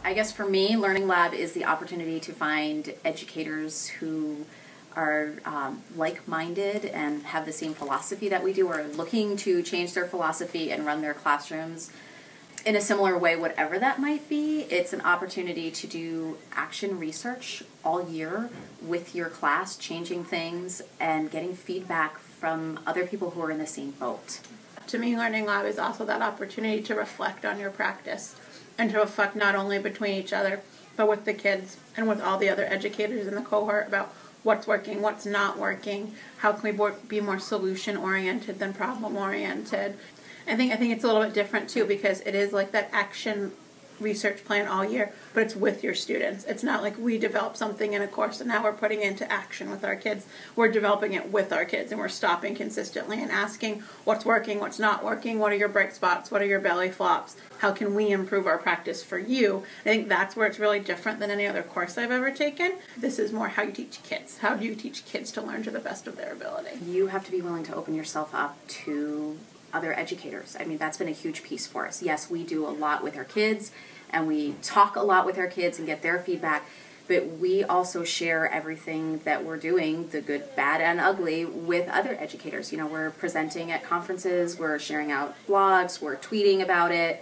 I guess for me, Learning Lab is the opportunity to find educators who are like-minded and have the same philosophy that we do, or looking to change their philosophy and run their classrooms in a similar way, whatever that might be. It's an opportunity to do action research all year with your class, changing things and getting feedback from other people who are in the same boat. To me, Learning Lab is also that opportunity to reflect on your practice and to reflect not only between each other, but with the kids and with all the other educators in the cohort about what's working, what's not working, how can we be more solution-oriented than problem-oriented. I think it's a little bit different too, because it is like that action research plan all year, but it's with your students. It's not like we develop something in a course and now we're putting it into action with our kids. We're developing it with our kids, and we're stopping consistently and asking what's working, what's not working, what are your bright spots, what are your belly flops, how can we improve our practice for you. I think that's where it's really different than any other course I've ever taken. This is more how you teach kids. How do you teach kids to learn to the best of their ability? You have to be willing to open yourself up to other educators. I mean, that's been a huge piece for us. Yes, we do a lot with our kids, and we talk a lot with our kids and get their feedback, but we also share everything that we're doing, the good, bad, and ugly, with other educators. You know, we're presenting at conferences, we're sharing out blogs, we're tweeting about it.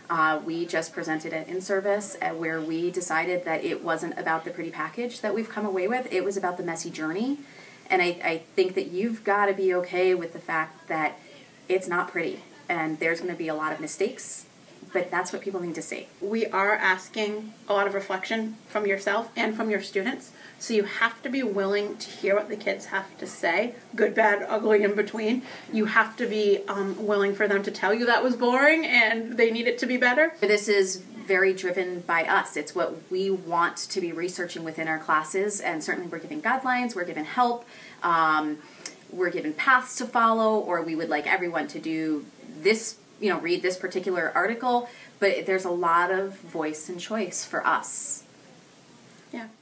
We just presented an in-service where we decided that it wasn't about the pretty package that we've come away with, it was about the messy journey. And I think that you've got to be okay with the fact that it's not pretty, and there's going to be a lot of mistakes, but that's what people need to see. We are asking a lot of reflection from yourself and from your students, so you have to be willing to hear what the kids have to say, good, bad, ugly, in between. You have to be willing for them to tell you that was boring and they need it to be better. This is very driven by us. It's what we want to be researching within our classes, and certainly we're giving guidelines, we're giving help, we're given paths to follow, or we would like everyone to do this, read this particular article, but there's a lot of voice and choice for us. Yeah.